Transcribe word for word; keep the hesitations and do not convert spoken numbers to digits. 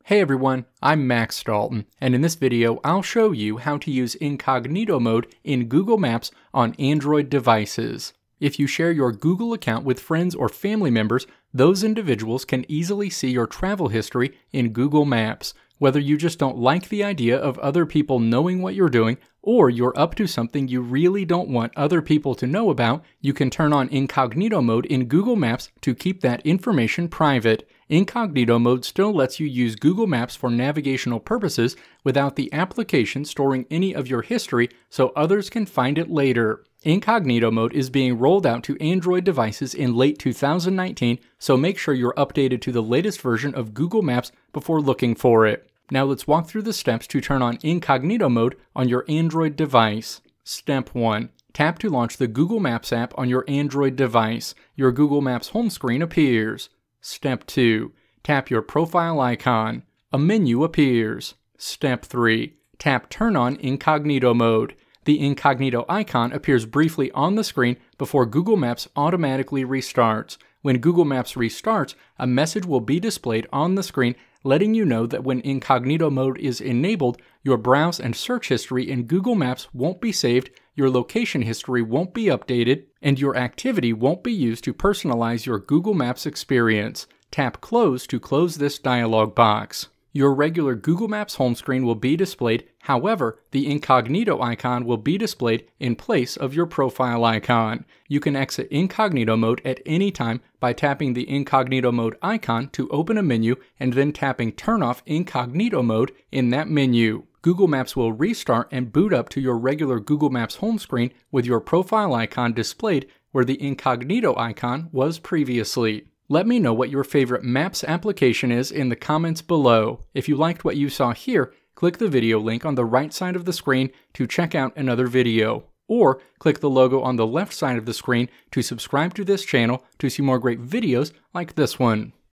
Hey everyone, I'm Max Dalton, and in this video I'll show you how to use Incognito Mode in Google Maps on Android devices. If you share your Google account with friends or family members, those individuals can easily see your travel history in Google Maps. Whether you just don't like the idea of other people knowing what you're doing, or you're up to something you really don't want other people to know about, you can turn on Incognito Mode in Google Maps to keep that information private. Incognito Mode still lets you use Google Maps for navigational purposes without the application storing any of your history so others can find it later. Incognito Mode is being rolled out to Android devices in late two thousand nineteen, so make sure you're updated to the latest version of Google Maps before looking for it. Now let's walk through the steps to turn on Incognito Mode on your Android device. Step one. Tap to launch the Google Maps app on your Android device. Your Google Maps home screen appears. Step two. Tap your profile icon. A menu appears. Step three. Tap Turn on Incognito Mode. The incognito icon appears briefly on the screen before Google Maps automatically restarts. When Google Maps restarts, a message will be displayed on the screen letting you know that when Incognito Mode is enabled, your browse and search history in Google Maps won't be saved, your location history won't be updated, and your activity won't be used to personalize your Google Maps experience. Tap Close to close this dialog box. Your regular Google Maps home screen will be displayed, however, the incognito icon will be displayed in place of your profile icon. You can exit Incognito Mode at any time by tapping the Incognito Mode icon to open a menu and then tapping Turn off Incognito Mode in that menu. Google Maps will restart and boot up to your regular Google Maps home screen with your profile icon displayed where the incognito icon was previously. Let me know what your favorite Maps application is in the comments below. If you liked what you saw here, click the video link on the right side of the screen to check out another video. Or click the logo on the left side of the screen to subscribe to this channel to see more great videos like this one.